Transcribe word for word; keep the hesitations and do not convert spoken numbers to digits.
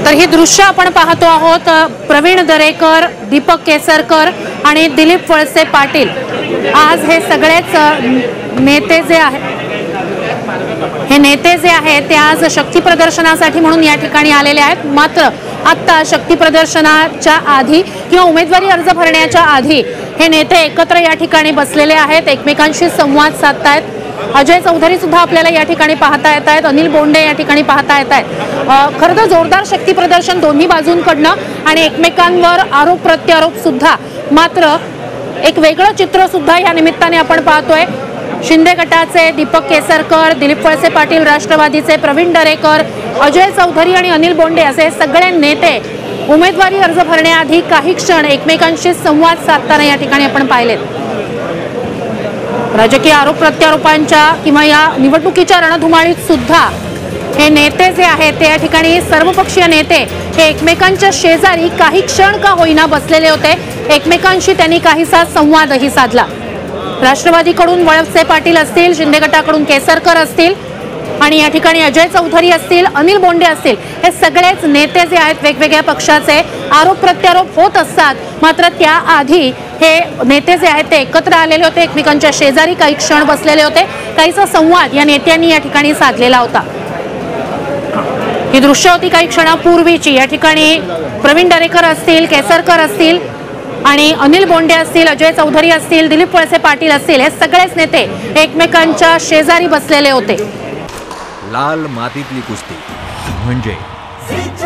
तर ही दृश्य आपण पाहतो आहोत। प्रवीण दरेकर, दीपक केसरकर आणि दिलीप वळसे पाटील आज हे सगळेच नेते जे आहेत हे नेते जे आहेत ते आज शक्ती प्रदर्शनासाठी म्हणून या ठिकाणी आलेले आहेत। मात्र आता शक्ती प्रदर्शनाच्या आधी किंवा उमेदवारी अर्ज भरण्याच्या आधी हे नेते एकत्र या ठिकाणी बसलेले आहेत, एकमेकांशी संवाद साधतायत। अजय चौधरी सुद्धा आपल्याला या ठिकाणी पाहता येत आहेत, अनिल बोंडे या ठिकाणी पाहता येत आहेत। खरं तर जोरदार शक्ती प्रदर्शन दोन्ही बाजूंकडनं आणि एकमेकांवर आरोप प्रत्यारोप सुद्धा। मात्र एक वेगळं चित्र सुद्धा या निमित्ताने आपण पाहतोय। शिंदे गटाचे दीपक केसरकर, दिलीप वळसे पाटील राष्ट्रवादीचे, प्रवीण दरेकर, अजय चौधरी आणि अनिल बोंडे असे सगळे नेते उमेदवारी अर्ज भरण्याआधी काही क्षण एकमेकांशी संवाद साधताना या ठिकाणी आपण पाहिलेत। राजकीय आरोप प्रत्यारोपांच्या किंवा या निवडणुकीच्या रणधुमाळीत सुद्धा हे नेते जे आहेत ते या ठिकाणी सर्वपक्षीय नेते हे एकमेकांच्या शेजारी काही क्षण का होईना बसलेले होते। एकमेकांशी त्यांनी काहीसा संवादही साधला। राष्ट्रवादीकडून वळसे पाटील असतील, शिंदे गटाकडून केसरकर असतील आणि या ठिकाणी अजय चौधरी असतील, अनिल बोंडे असतील, हे सगळेच नेते जे आहेत वेगवेगळ्या पक्षाचे आरोप प्रत्यारोप होत असतात। मात्र त्याआधी हे नेते जे आहेत ते एकत्र आलेले होते, एकमेकांच्या शेजारी काही क्षण बसलेले होते, काहीसा संवाद या नेत्यांनी या ठिकाणी साधलेला होता। ही दृश्य होती काही क्षणापूर्वीची। या ठिकाणी प्रवीण दरेकर असतील, केसरकर असतील आणि अनिल बोंडे असतील, अजय चौधरी असतील, दिलीप वळसे पाटील असतील, हे सगळेच नेते एकमेकांच्या शेजारी बसलेले होते। लाल मातीतली कुस्ती म्हणजे